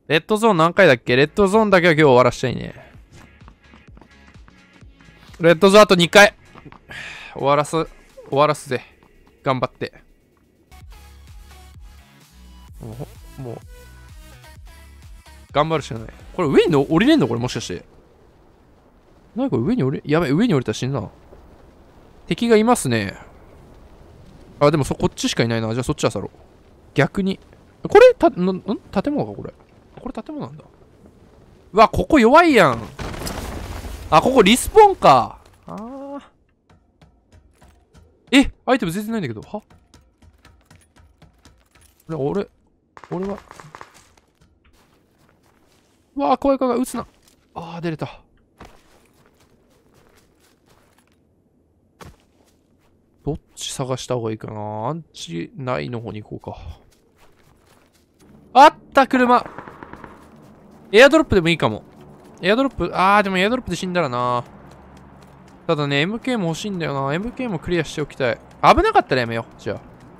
レッドゾーン何回だっけ？レッドゾーンだけは今日終わらしたいね。レッドゾーンあと2回。終わらすぜ。頑張って。もう。頑張るしかない。これ上に降りれんのこれもしかして。何これ上に降り、やばい、上に降りたら死ぬな。敵がいますね。あ、でもこっちしかいないな。じゃあそっちは去ろう。逆に。これ、建物かこれ。これ建物なんだ。うわ、ここ弱いやん。あ、ここリスポーンか。アイテム全然ないんだけど。は俺は。うわー、怖い、撃つな。出れた。どっち探した方がいいかな。アンチないの方に行こうか。あった車。エアドロップでもいいかも。エアドロップ、でもエアドロップで死んだらな。ただね、MK も欲しいんだよな。MK もクリアしておきたい。危なかったらやめよう。じゃ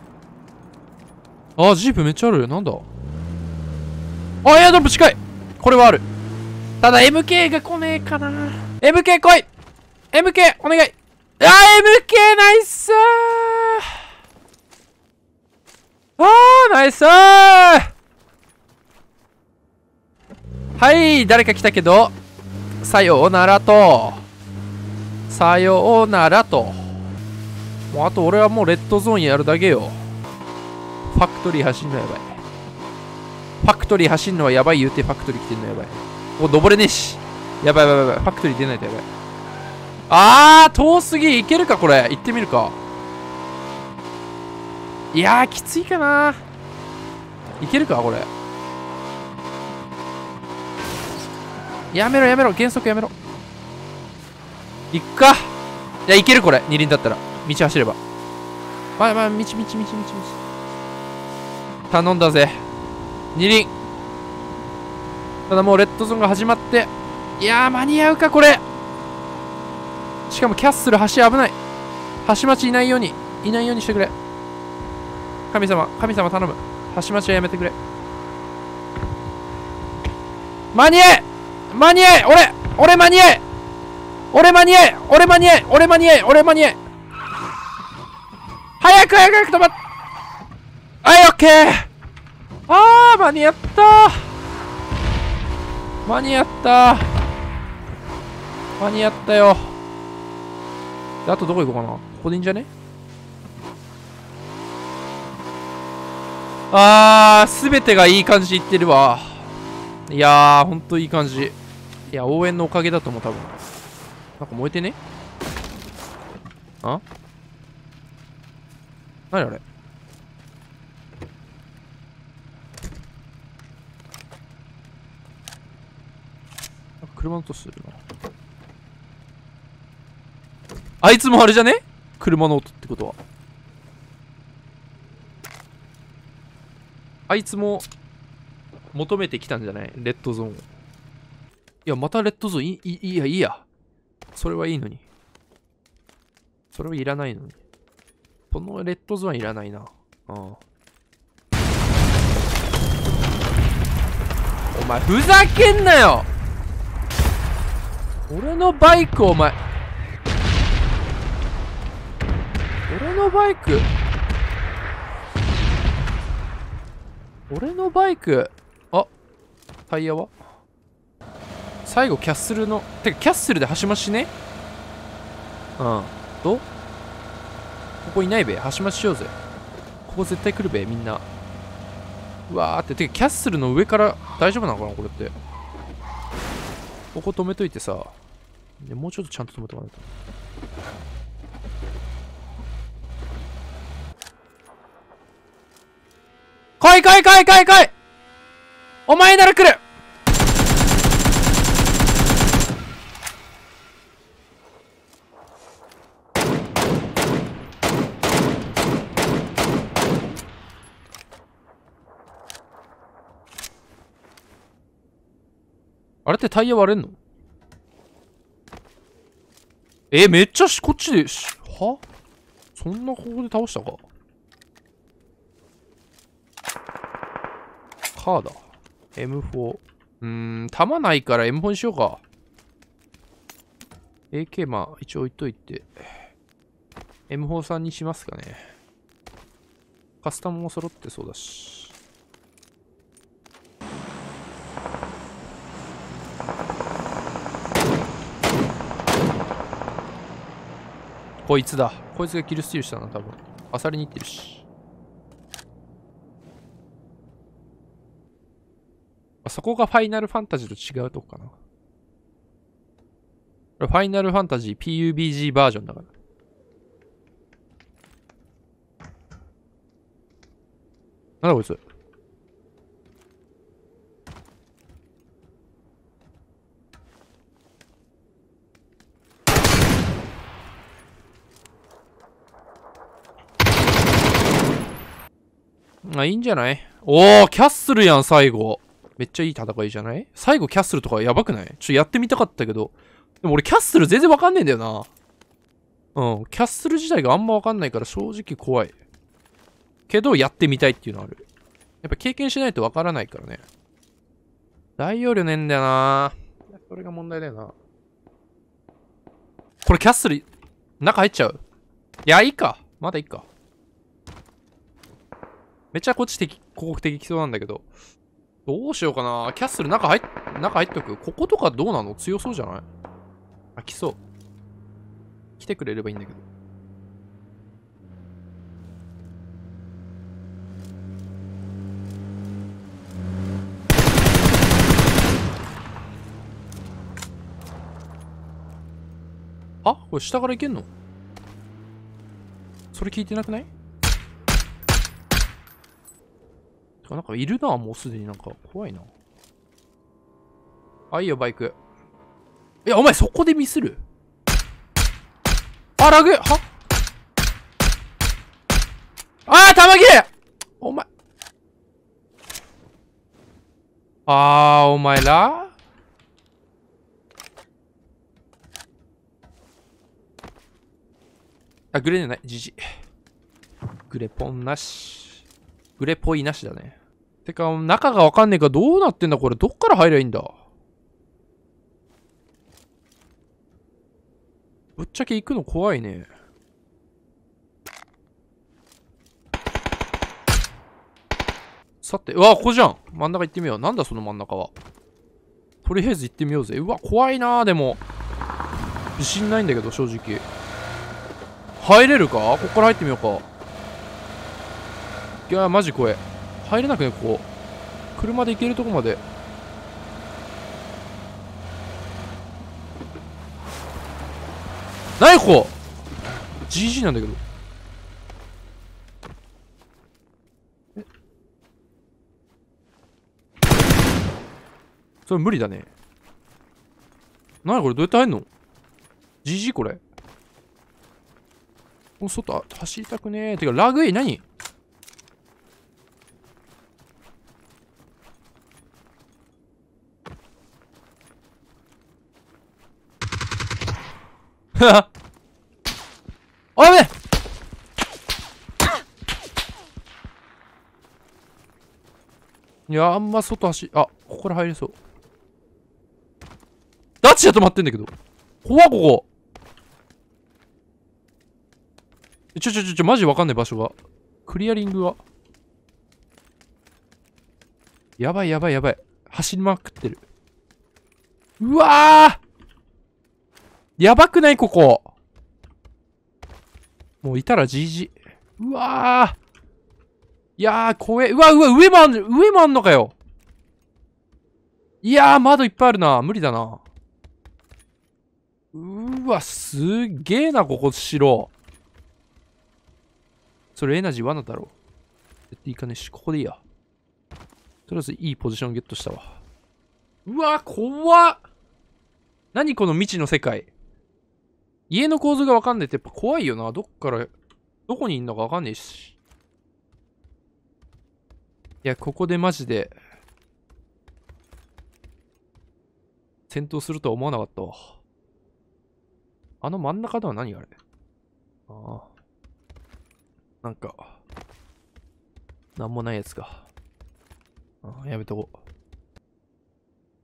あ。ジープめっちゃある。なんだ。エアドロップ近い。これはある。ただ MK が来ねえかな。MK 来い !MK お願い。MK ナイスナイスはい、誰か来たけど、さようならと。さようならと。もうあと俺はもうレッドゾーンやるだけよ。ファクトリー走んのやばい。ファクトリー走んのはやばい言うてファクトリー来てんのやばい。登れねえし。やばい。ファクトリー出ないとやばい。遠すぎ。行けるかこれ。行ってみるか。いやー、きついかな。行けるかこれ。やめろ。減速やめろ。行くか。いや、行けるこれ。二輪だったら。道走れば。道。頼んだぜ。二輪。ただもうレッドゾーンが始まって。いやー、間に合うかこれ。しかもキャッスル橋危ない。橋待ちいないようにしてくれ。神様頼む。橋待ちはやめてくれ。間に合え俺間に合え早く止まっ。オッケー。間に合ったよ。であとどこ行こうかな。ここでいいんじゃね。すべてがいい感じいってるわ。いやー、ほんといい感じ。いや、応援のおかげだと思う、多分。なんか燃えてね。何あれ。なんか車の音するな。あいつもあれじゃね？車の音ってことは。あいつも求めてきたんじゃない？レッドゾーンを。いや、またレッドゾーンいいや。それはいいのに。それはいらないのに。このレッドゾーンはいらないな。お前、ふざけんなよ！俺のバイク、お前。俺のバイク。タイヤは最後キャッスルの。てかキャッスルで橋待ちね。ここいないべ。橋待ちしようぜ。ここ絶対来るべ、みんな。うわーって。てかキャッスルの上から大丈夫なのかなこれって。ここ止めといてさ。もうちょっとちゃんと止めとかないと。来いお前なら来る。あれってタイヤ割れんの？めっちゃこっちでは？そんなここで倒したか？カーだ。 M4。弾ないから M4 にしようか。AK まあ、一応置いといて。M4 さんにしますかね。カスタムも揃ってそうだし。こいつだ。こいつがキルスティールしたな、多分。アサリに行ってるし。そこがファイナルファンタジーと違うとこかな。これファイナルファンタジー PUBG バージョンだから。なんだこいつ。あ、いいんじゃない？おー、キャッスルやん、最後。めっちゃいい戦いじゃない？最後キャッスルとかやばくない？ちょっとやってみたかったけど。でも俺キャッスル全然わかんねえんだよな。うん。キャッスル自体があんまわかんないから正直怖い。けどやってみたいっていうのある。やっぱ経験しないとわからないからね。大容量ねえんだよな。それが問題だよな。これキャッスル、中入っちゃう？いや、いいか。まだいいか。めっちゃこっちここ敵来そうなんだけど。どうしようかな。キャッスル中入っとく。こことかどうなの？強そうじゃない？あ、来そう。来てくれればいいんだけど。あ、これ下から行けんの？それ聞いてなくない？なんかいるな、もうすでに。なんか怖いな。あ、いいよ、バイク。いや、お前そこでミスる？あ、ラグは？あー、弾切れ！お前。お前ら？あ、グレねない。じじ。グレポンなし。グレポイなしだね。てか、中がわかんねえからどうなってんだこれ。どっから入りゃいいんだ？ぶっちゃけ行くの怖いね。さて、うわ、ここじゃん。真ん中行ってみよう。なんだその真ん中は。とりあえず行ってみようぜ。うわ、怖いなー、でも。自信ないんだけど、正直。入れるか？ここから入ってみようか。いや、マジ怖え。入れなくね、ここ。車で行けるとこまで。なにここ？ GG なんだけど。それ無理だね。なにこれ？どうやって入んの？ GG これ。もう外走りたくねえ。てか、ラグい何？ははおい、やべえ！いや、あんま外ここから入れそう。ダッチで止まってんだけど。怖っ、ここ。マジわかんない場所が。クリアリングが。やばい。走りまくってる。うわー！やばくないここ。もういたら GG。うわー！いやー、怖え。うわ、上もあんのかよ。いやー、窓いっぱいあるな。無理だな。うわ、すっげえな、ここ、城。それエナジー罠だろ。絶対いかねえし、ここでいいや。とりあえずいいポジションゲットしたわ。うわ、怖っ！何この未知の世界。家の構図がわかんねえってやっぱ怖いよな。どこにいんのかわかんねえし。いや、ここでマジで、戦闘するとは思わなかったわ。あの真ん中では何あれ？ああ。なんか、なんもないやつか。やめとこう。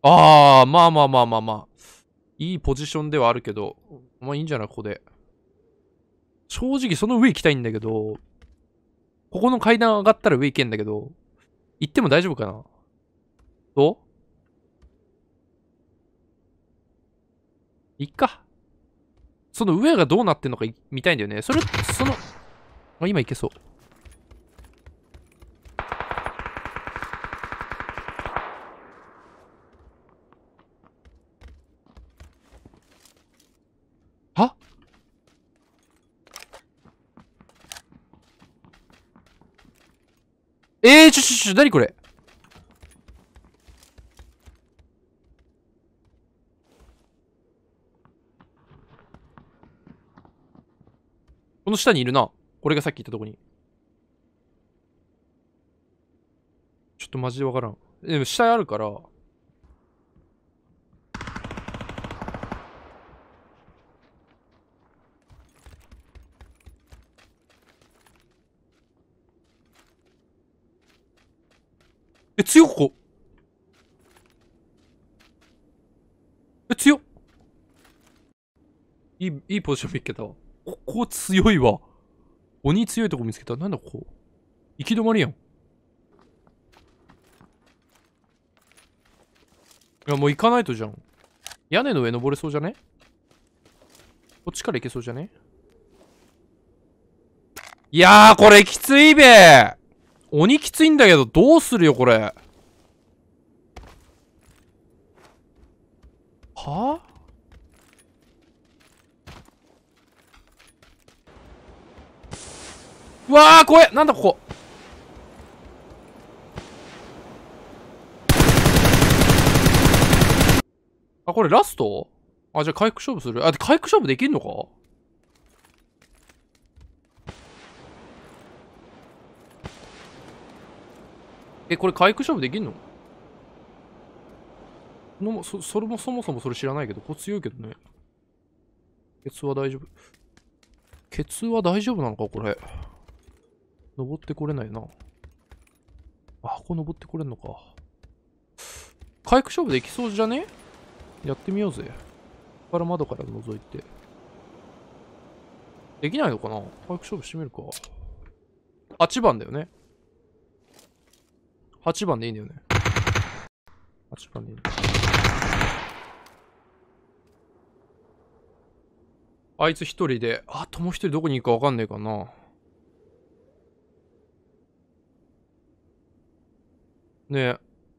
ああ、まあまあまあまあまあ。いいポジションではあるけど、まあいいんじゃないここで。正直その上行きたいんだけど、ここの階段上がったら上行けんだけど、行っても大丈夫かな。どういっか。その上がどうなってんのか見たいんだよね。今行けそう。は何これ。この下にいるな。これがさっき言ったとこに。ちょっとマジでわからん。でも下あるから。強っここ。強っ。いいポジション見つけたわ。ここ強いわ。鬼強いとこ見つけた。なんだここ。行き止まりやん。いや、もう行かないとじゃん。屋根の上登れそうじゃね？こっちから行けそうじゃね？いやー、これきついべー。鬼きついんだけど、どうするよ、これ。はぁ？うわー、怖え。なんだここ。あ、これラスト？あ、じゃあ回復勝負する。あ、で、回復勝負できんのか？これ回復勝負できんの？それもそもそもそれ知らないけど、ここ強いけどね。ケツは大丈夫。ケツは大丈夫なのかこれ。登ってこれないな。あ、ここ登ってこれんのか。回復勝負できそうじゃね？やってみようぜ。ここから窓から覗いて。できないのかな？回復勝負してみるか。8番だよね。8番でいいんだよね。8番でいい。あいつ一人で、あともう一人どこに行くかわかんねえかな。ねえ。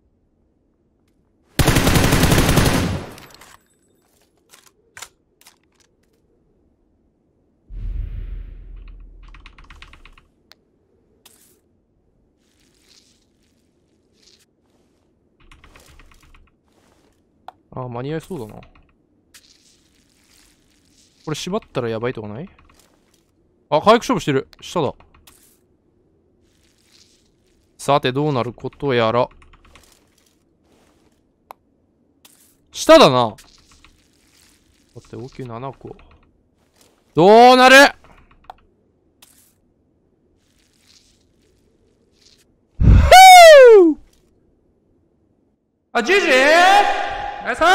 あ、間に合いそうだな。これ縛ったらやばいとかない？あ、回復勝負してる。下だ。さて、どうなることやら。下だな。だって大きい7個。どうなる？あ、ジジナイスー。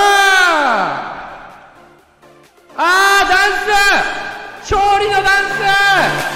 ダンス勝利のダンス